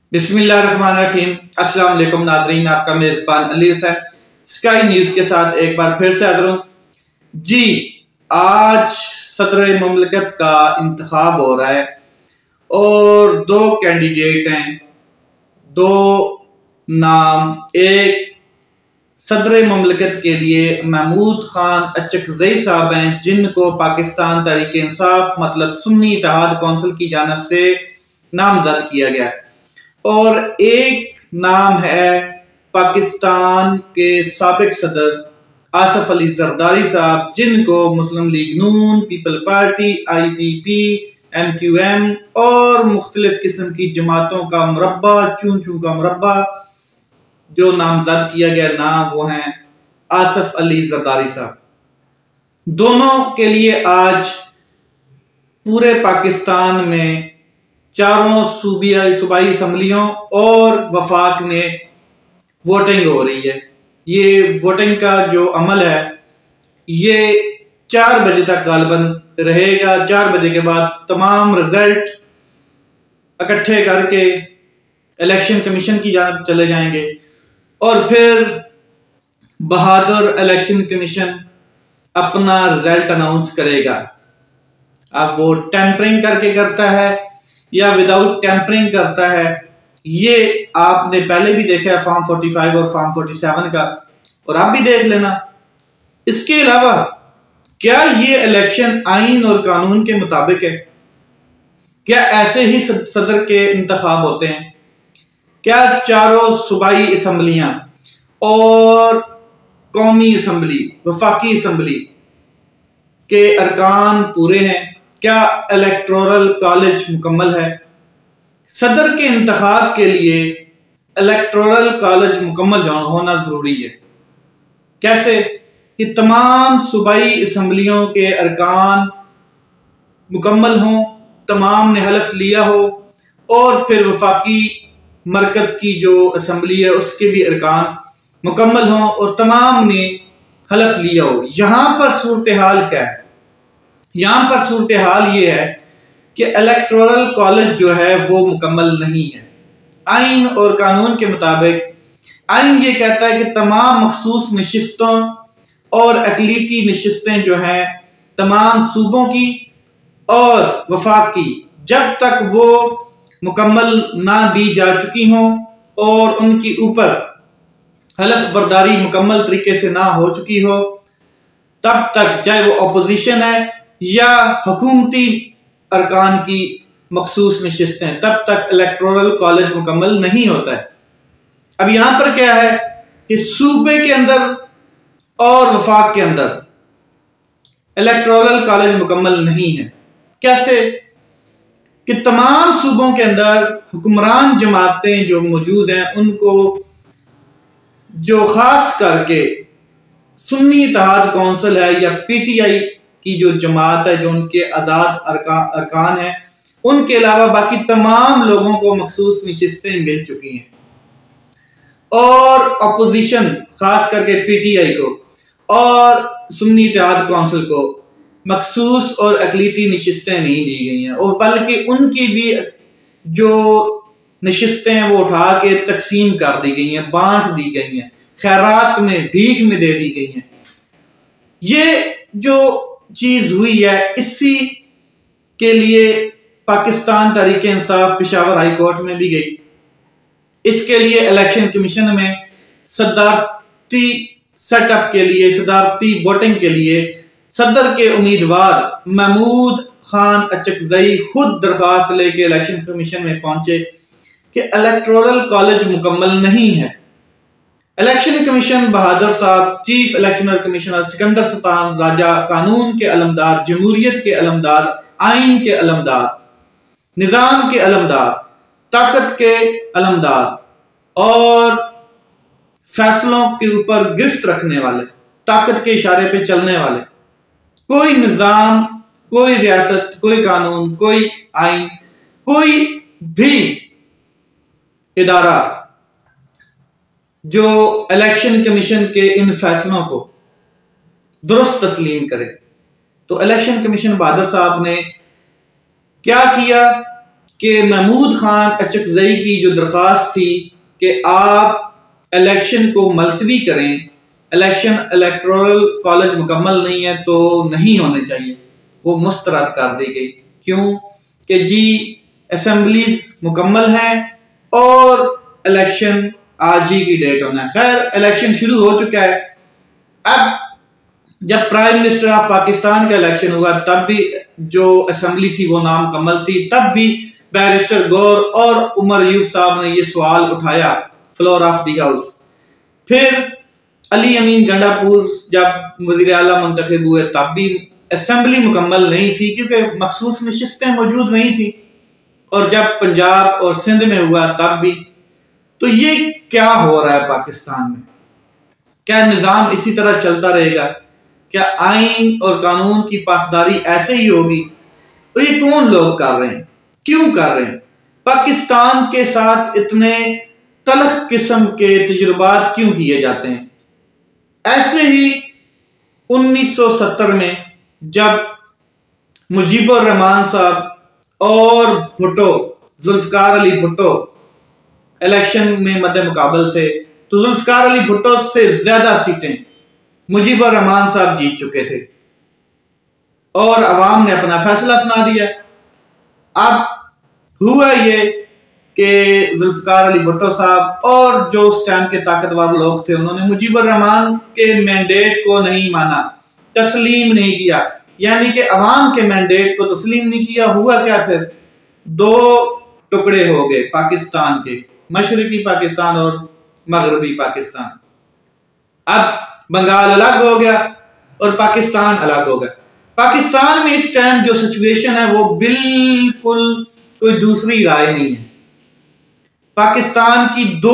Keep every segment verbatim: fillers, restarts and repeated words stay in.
बिस्मिल्लाहिर्रहमानिर्रहीम। अस्सलाम वालेकुम नाजरीन, आपका मेज़बान अली हुसैन स्काई न्यूज़ के साथ एक बार फिर से हाज़िर हूँ जी। आज सदर मुमलिकत का इंतखाब हो रहा है और दो कैंडिडेट हैं, दो नाम। एक सदर मुमलिकत के लिए महमूद खान अचकज़ई साहब हैं, जिनको पाकिस्तान तहरीक इंसाफ मतलब सुन्नी इत्तेहाद कौंसिल की जानिब से नामजद किया गया है। और एक नाम है पाकिस्तान के साबिक सदर आसफ अली जरदारी साहब, जिनको मुस्लिम लीग नून, people party, I P P, M Q M और मुख्तलिफ किस्म की जमातों का मुरब्बा, चूं चूं का मुरब्बा जो नामजद किया गया नाम, वो हैं आसफ अली जरदारी साहब। दोनों के लिए आज पूरे पाकिस्तान में चारों सूबियाई सूबाई असम्बलियों और वफाक में वोटिंग हो रही है। ये वोटिंग का जो अमल है ये चार बजे तक गालबन रहेगा। चार बजे के बाद तमाम रिजल्ट इकट्ठे करके इलेक्शन कमीशन की जानिब चले जाएंगे और फिर बहादुर इलेक्शन कमीशन अपना रिजल्ट अनाउंस करेगा। अब वो टेम्परिंग करके करता है या विदाउट टेम्परिंग करता है, ये आपने पहले भी देखा है फॉर्म पैंतालीस और फॉर्म सैंतालीस का, और आप भी देख लेना। इसके अलावा क्या ये इलेक्शन आइन और कानून के मुताबिक है? क्या ऐसे ही सदर के इंतखाब होते हैं? क्या चारों सूबाई असम्बलियां और कौमी असम्बली, वफाकी असम्बली के अरकान पूरे हैं? क्या इलेक्टोरल कॉलेज मुकम्मल है? सदर के इंतखाब के लिए इलेक्टोरल कॉलेज मुकम्मल होना जरूरी है। कैसे? कि तमाम सूबाई असम्बलियों के अरकान मुकम्मल हों, तमाम ने हलफ लिया हो, और फिर वफाकी मरकज की जो असम्बली है उसके भी अरकान मुकम्मल हों और तमाम ने हलफ लिया हो। यहां पर सूरत हाल क्या है? यहां पर सूरत हाल ये है कि इलेक्टोरल कॉलेज जो है वो मुकम्मल नहीं है। आइन और कानून के मुताबिक आइन ये कहता है कि तमाम मखसूस नशिस्तों और अकलीती नशिस्तें जो हैं तमाम सूबों की और वफाक की, जब तक वो मुकम्मल ना दी जा चुकी हों और उनकी ऊपर हलफ बर्दारी मुकम्मल तरीके से ना हो चुकी हो, तब तक चाहे वो अपोजिशन है या हुकूमती अरकान की मखसूस नशिस्तें, तब तक इलेक्टोरल कॉलेज मुकम्मल नहीं होता है। अब यहां पर क्या है कि सूबे के अंदर और वफाक के अंदर इलेक्टोरल कॉलेज मुकम्मल नहीं है। कैसे? कि तमाम सूबों के अंदर हुक्मरान जमातें जो मौजूद हैं उनको जो खास करके सुन्नी इत्तेहाद कौंसिल है या पीटीआई की जो जमात है, जो उनके आज़ाद अरकान अरकान है, उनके अलावा बाकी तमाम लोगों को मखसूस नशिस्तें मिल चुकी हैं। और अपोजिशन खास करके पीटीआई को और सुन्नी इत्तेहाद कौंसिल को मखसूस और अकलीती नशिस्तें नहीं दी गई हैं, और बल्कि उनकी भी जो नशिस्तें हैं वो उठा के तकसीम कर दी गई हैं, बांट दी गई हैं, खैरात में, भीख में दे दी गई हैं। ये जो चीज हुई है, इसी के लिए पाकिस्तान तहरीक इंसाफ पेशावर हाई कोर्ट में भी गई। इसके लिए इलेक्शन कमीशन में सदारती सेटअप के लिए, सदारती वोटिंग के लिए सदर के उम्मीदवार महमूद खान अचकज़ई खुद दरखास्त लेके इलेक्शन कमीशन में पहुंचे कि इलेक्टोरल कॉलेज मुकम्मल नहीं है। इलेक्शन कमीशन बहादुर साहब, chief election commissioner Sikandar Sultan Raja, कानून के अलमदार, जमहूरियत के अलमदार, आइन के अलमदार, निजाम के अलमदार, ताकत के अलमदार और फैसलों के ऊपर गिरफ्त रखने वाले, ताकत के इशारे पे चलने वाले, कोई निजाम, कोई रियासत, कोई कानून, कोई आइन, कोई भी इदारा जो इलेक्शन कमीशन के इन फैसलों को दुरुस्त तस्लीम करे। तो इलेक्शन कमीशन बहादुर साहब ने क्या किया कि महमूद खान अचकजई की जो दरख्वास्त थी कि आप इलेक्शन को मुलतवी करें, इलेक्शन इलेक्टोरल कॉलेज मुकम्मल नहीं है तो नहीं होने चाहिए, वो मुस्तरद कर दी गई। क्यों कि जी असेंबलीज मुकम्मल है और इलेक्शन आज ही की डेट होना है। खैर इलेक्शन शुरू हो चुका है। अब जब प्राइम मिनिस्टर ऑफ पाकिस्तान का इलेक्शन हुआ तब भी जो असेंबली थी वो नामुकम्मल थी, तब भी बैरिस्टर गौर और उमर अयूब साहब ने ये सवाल उठाया फ्लोर ऑफ द हाउस। फिर अली अमीन गंडापुर जब वज़ीर आला मुंतखब हुए तब भी असेंबली मुकम्मल नहीं थी क्योंकि मखसूस नशिस्तें मौजूद नहीं थी, और जब पंजाब और सिंध में हुआ तब भी। तो ये क्या हो रहा है पाकिस्तान में? क्या निज़ाम इसी तरह चलता रहेगा? क्या आइन और कानून की पासदारी ऐसे ही होगी? और ये कौन लोग कर रहे हैं, क्यों कर रहे हैं? पाकिस्तान के साथ इतने तलख किस्म के तजुर्बात क्यों किए जाते हैं? ऐसे ही उन्नीस सौ सत्तर में जब मुजीबुर रहमान साहब और भुट्टो, जुल्फकार अली भुट्टो इलेक्शन में मद्दे मुकाबल थे, तो जुल्फकार अली भुट्टो से ज्यादा सीटें मुजीबुर रहमान साहब जीत चुके थे और अवाम ने अपना फैसला सुना दिया। अब हुआ ये कि जुल्फकार अली भुट्टो साहब और जो उस टाइम के ताकतवर लोग थे उन्होंने मुजीबुर रहमान के मैंडेट को नहीं माना, तस्लीम नहीं किया, यानी कि अवाम के मैंडेट को तस्लीम नहीं किया। हुआ क्या फिर? दो टुकड़े हो गए पाकिस्तान के, मशरकी पाकिस्तान और मगरबी पाकिस्तान। अब बंगाल अलग हो गया और पाकिस्तान अलग हो गया। पाकिस्तान में इस टाइम जो सिचुएशन है वो बिल्कुल कोई दूसरी राय नहीं है। पाकिस्तान की दो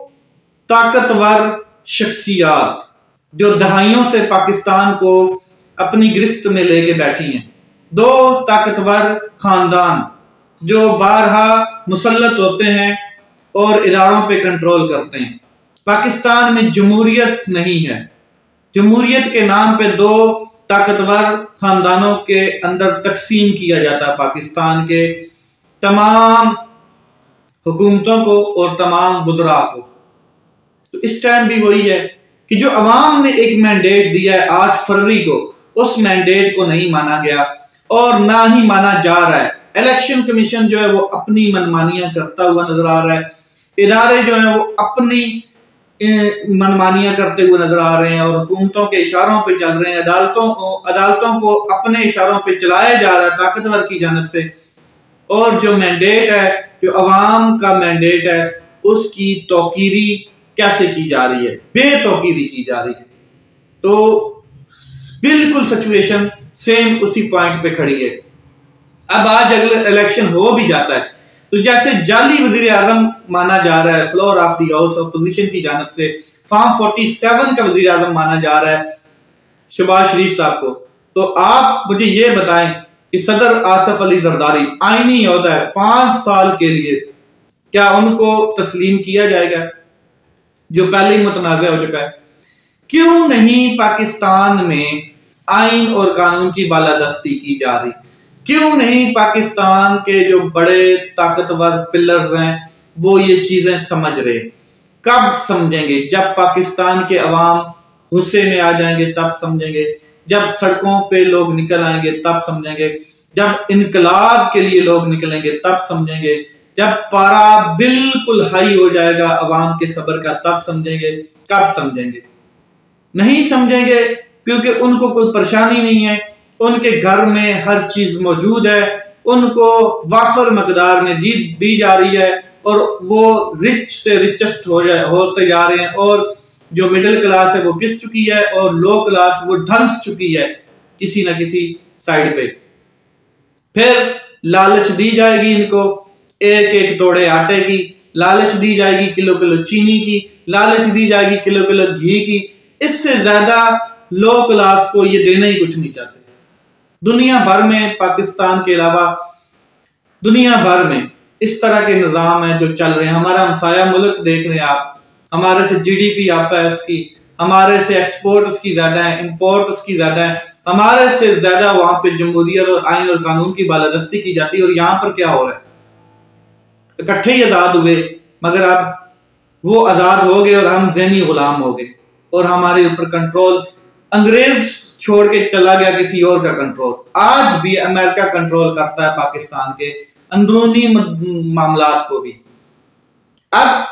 ताकतवर शख्सियात जो दहाइयों से पाकिस्तान को अपनी गिरफ्त में लेके बैठी हैं, दो ताकतवर खानदान जो बारहा मुसल्लत होते हैं और इदारों पे कंट्रोल करते हैं। पाकिस्तान में जमहूरियत नहीं है। जमहूरियत के नाम पे दो ताकतवर खानदानों के अंदर तकसीम किया जाता है पाकिस्तान के तमाम हुकूमतों को और तमाम गुजरा को। तो इस टाइम भी वही है कि जो अवाम ने एक मैंडेट दिया है आठ फरवरी को, उस मैंडेट को नहीं माना गया और ना ही माना जा रहा है। इलेक्शन कमीशन जो है वो अपनी मनमानियां करता हुआ नजर आ रहा है, इदारे जो है वो अपनी मनमानियां करते हुए नजर आ रहे हैं और हुकूमतों के इशारों पे चल रहे हैं। अदालतों अदालतों को अपने इशारों पे चलाया जा रहा है ताकतवर की जानिब से, और जो मैंडेट है, जो अवाम का मैंडेट है, उसकी तौकीरी कैसे की जा रही है? बेतौकीरी की जा रही है। तो बिल्कुल सिचुएशन सेम उसी पॉइंट पे खड़ी है। अब आज अगले इलेक्शन हो भी जाता है तो जैसे जाली वजीर आजम माना जा रहा है floor of the house opposition की जानिब से, फॉर्म सैंतालीस का वजीर आजम माना जा रहा है शहबाज शरीफ साहब को, तो आप मुझे ये बताएं कि सदर आसिफ अली जरदारी आईनी ओहदा है पांच साल के लिए, क्या उनको तस्लीम किया जाएगा जो पहले ही मुतनाज़ा हो चुका है? क्यों नहीं पाकिस्तान में आइन और कानून की बालादस्ती की जा रही? क्यों नहीं पाकिस्तान के जो बड़े ताकतवर पिलर्स हैं वो ये चीजें समझ रहे? कब समझेंगे? जब पाकिस्तान के अवाम गुस्से में आ जाएंगे तब समझेंगे, जब सड़कों पे लोग निकल आएंगे तब समझेंगे, जब इनकलाब के लिए लोग निकलेंगे तब समझेंगे, जब पारा बिल्कुल हाई हो जाएगा अवाम के सब्र का तब समझेंगे। कब समझेंगे? नहीं समझेंगे क्योंकि उनको कोई परेशानी नहीं है, उनके घर में हर चीज मौजूद है, उनको वाफर मकदार में दी दी जा रही है और वो रिच से रिचेस्ट हो जाए होते जा रहे हैं, और जो मिडिल क्लास है वो घिस चुकी है और लो क्लास वो धंस चुकी है किसी ना किसी साइड पे। फिर लालच दी जाएगी इनको एक एक तोड़े आटे की, लालच दी जाएगी किलो किलो चीनी की, लालच दी जाएगी किलो किलो घी की। इससे ज्यादा लो क्लास को ये देना ही कुछ नहीं चाहते। दुनिया भर में, पाकिस्तान के अलावा दुनिया भर में इस तरह के निज़ाम है जो चल रहे हैं। हमारा हमसाया मुल्क देख रहे हैं आप, हमारे से जीडीपी आप है उसकी, हमारे से एक्सपोर्ट उसकी ज्यादा है, इंपोर्ट उसकी ज्यादा है, हमारे से ज्यादा वहां पे जमहूरियत और आइन और कानून की बालादस्ती की जाती है। और यहाँ पर क्या हो रहा है? इकट्ठे ही आज़ाद हुए, मगर अब वो आज़ाद हो गए और हम ज़हनी गुलाम हो गए और हमारे ऊपर कंट्रोल अंग्रेज छोड़ के चला गया, किसी और का कंट्रोल। आज भी अमेरिका कंट्रोल करता है पाकिस्तान के अंदरूनी मामलात को भी। अब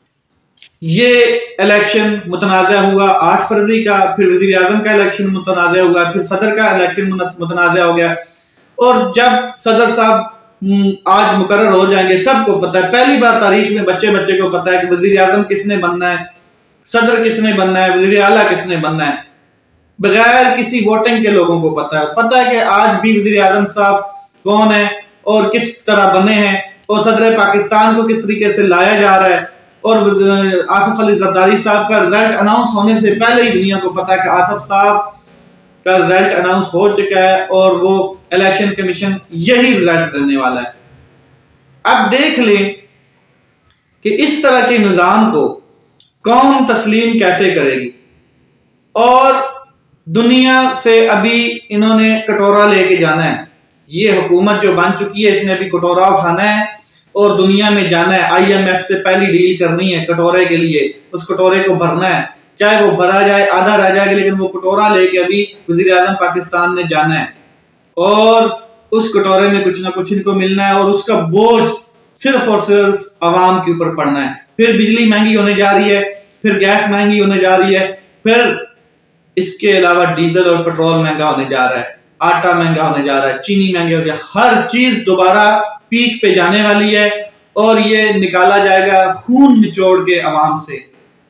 ये इलेक्शन मुतनाज़ा हुआ आठ फरवरी का, फिर वज़ीर आज़म का इलेक्शन मुतनाज़ा हुआ, फिर सदर का इलेक्शन मुतनाज़ा हो गया। और जब सदर साहब आज मुकर्रर हो जाएंगे, सबको पता है, पहली बार तारीख में बच्चे बच्चे को पता है कि वज़ीर आज़म किसने बनना है, सदर किसने बनना है, वज़ीर आला किसने बनना है, बगैर किसी वोटिंग के लोगों को पता है। पता है कि आज भी वज़ीर आज़म साहब कौन है और किस तरह बने हैं, और सदर पाकिस्तान को किस तरीके से लाया जा रहा है। और आसिफ अली जरदारी साहब का रिजल्ट अनाउंस होने से पहले ही दुनिया को पता है कि आसिफ साहब का रिजल्ट अनाउंस हो चुका है और वो इलेक्शन कमीशन यही रिजल्ट देने वाला है। अब देख लें कि इस तरह के निजाम को कौम तस्लीम कैसे करेगी। और दुनिया से अभी इन्होंने कटोरा लेके जाना है। ये हुकूमत जो बन चुकी है, इसने अभी कटोरा उठाना है और दुनिया में जाना है। आईएमएफ से पहली डील करनी है कटोरे के लिए, उस कटोरे को भरना है, चाहे वो भरा जाए आधा रह जाएगा, लेकिन वो कटोरा लेके अभी वज़ीर आज़म पाकिस्तान ने जाना है और उस कटोरे में कुछ ना कुछ इनको मिलना है और उसका बोझ सिर्फ और सिर्फ आवाम के ऊपर पड़ना है। फिर बिजली महंगी होने जा रही है, फिर गैस महंगी होने जा रही है, फिर इसके अलावा डीजल और पेट्रोल महंगा होने जा रहा है, आटा महंगा होने जा रहा है, चीनी महंगी हो रही है, हर चीज दोबारा पीक पे जाने वाली है और ये निकाला जाएगा खून निचोड़ के अवाम से।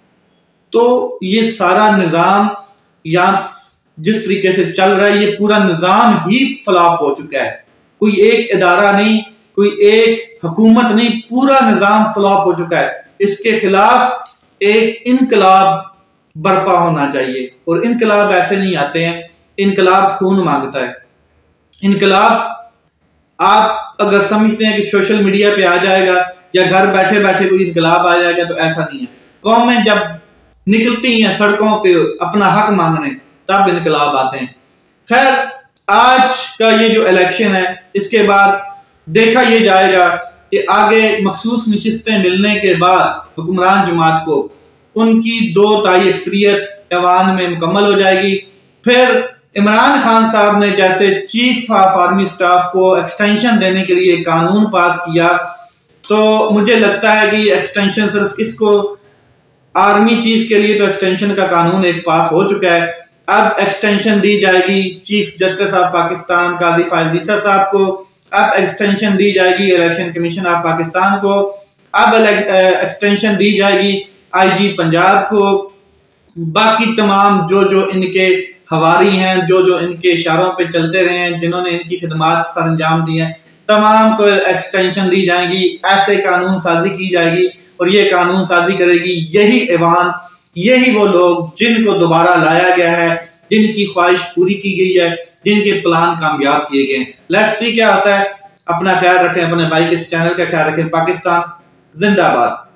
तो ये सारा निजाम यहाँ जिस तरीके से चल रहा है, ये पूरा निजाम ही फ्लॉप हो चुका है। कोई एक इदारा नहीं, कोई एक हुकूमत नहीं, पूरा निजाम फ्लॉप हो चुका है। इसके खिलाफ एक इनकलाब बर्पा होना चाहिए और इनकलाब ऐसे नहीं आते हैं, इनकलाब खून मांगता है। इनकलाब आप अगर समझते हैं कि सोशल मीडिया पे आ जाएगा या घर बैठे बैठे कोई इनकलाब आ जाएगा, तो ऐसा नहीं है। कौमें जब निकलती हैं सड़कों पे अपना हक मांगने, तब इनकलाब आते हैं। खैर, आज का ये जो इलेक्शन है, इसके बाद देखा ये जाएगा कि आगे मखसूस नशिस्तें मिलने के बाद हुक्मरान जमात को उनकी दो ताई अक्सरियत ऐवान में मुकम्मल हो जाएगी। फिर इमरान खान साहब ने जैसे चीफ ऑफ आर्मी स्टाफ को एक्सटेंशन देने के लिए कानून पास किया, तो मुझे लगता है कि एक्सटेंशन सिर्फ इसको आर्मी चीफ के लिए तो एक्सटेंशन का कानून एक पास हो चुका है। अब एक्सटेंशन दी जाएगी chief justice of Pakistan Qazi Faez Isa साहब को, अब एक्सटेंशन दी जाएगी इलेक्शन कमीशन ऑफ पाकिस्तान को, अब एक्सटेंशन दी जाएगी आईजी पंजाब को, बाकी तमाम जो जो इनके हवारी हैं, जो जो इनके इशारों पे चलते रहे हैं, जिन्होंने इनकी खिदमात सर अंजाम दी हैं, तमाम को एक्सटेंशन दी जाएगी। ऐसे कानून साजी की जाएगी और ये कानून साजी करेगी यही ऐवान, यही वो लोग जिनको दोबारा लाया गया है, जिनकी ख्वाहिश पूरी की गई है, जिनके प्लान कामयाब किए गए। लेट्स सी क्या होता है। अपना ख्याल रखें, अपने भाई के इस चैनल का ख्याल रखें। पाकिस्तान जिंदाबाद।